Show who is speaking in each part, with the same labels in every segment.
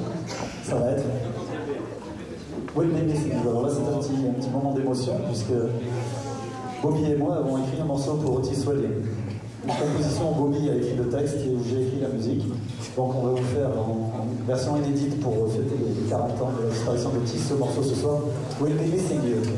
Speaker 1: Ça va être Will Make Me Sing You. Alors là, c'est un petit moment d'émotion, puisque Bobby et moi avons écrit un morceau pour Otis Redding. Une composition, Bobby a écrit le texte et j'ai écrit la musique. Donc on va vous faire en version inédite pour fêter les 40 ans de la disparition d'Otis ce morceau ce soir. Will Make Me Sing You.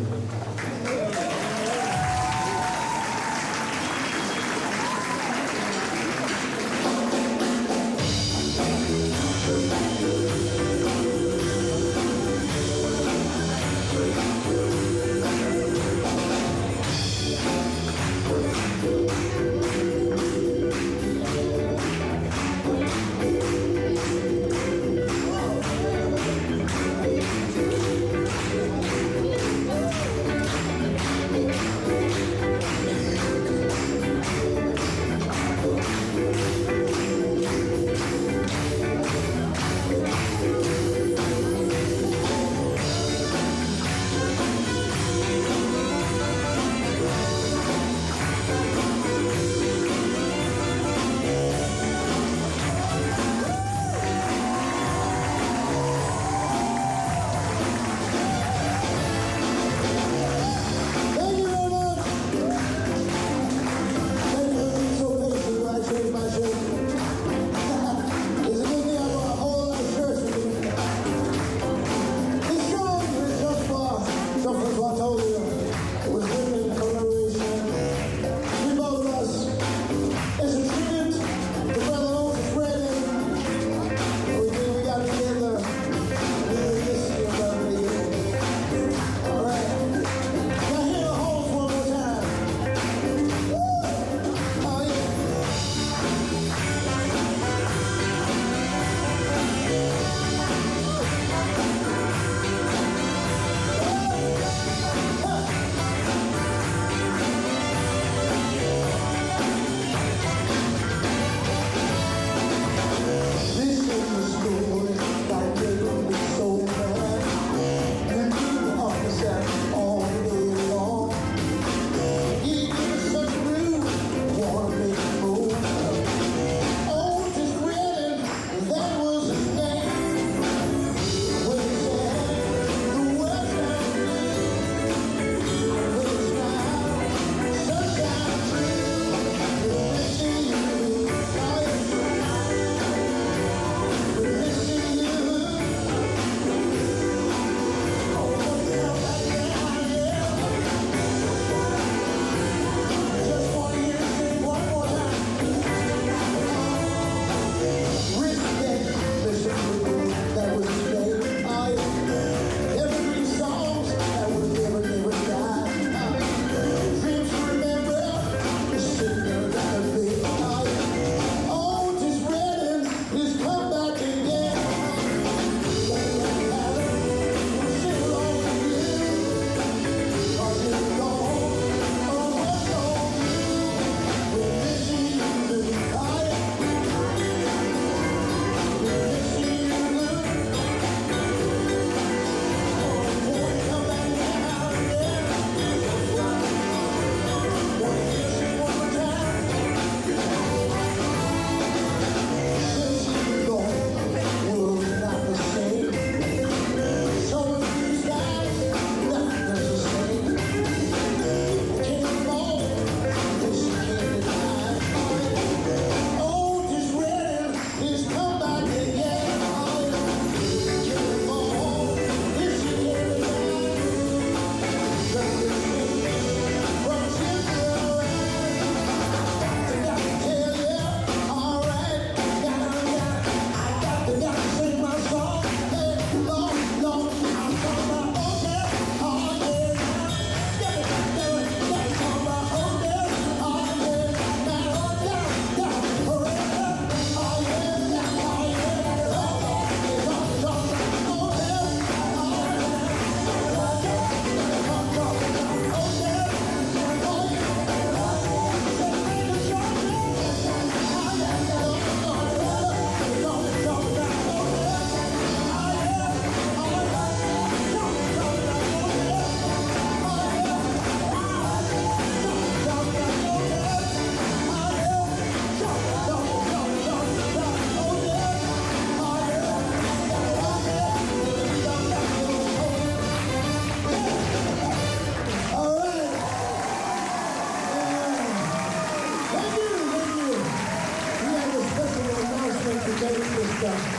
Speaker 2: tout cas.